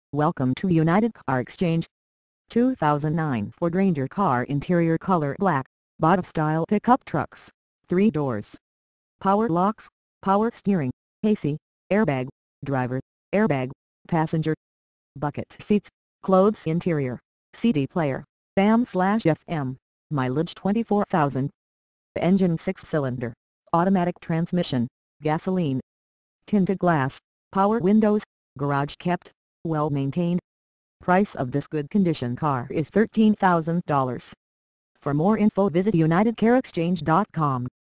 Welcome to United Car Exchange. 2009 Ford Ranger car interior color black, body style pickup trucks, 3 doors. Power locks, power steering, AC, airbag, driver, airbag, passenger, bucket seats, clothes interior, CD player, AM/FM, mileage 24,000. Engine 6-cylinder, automatic transmission, gasoline. Tinted glass, power windows, garage kept, well maintained. Price of this good condition car is $13,000. For more info visit UnitedCarExchange.com.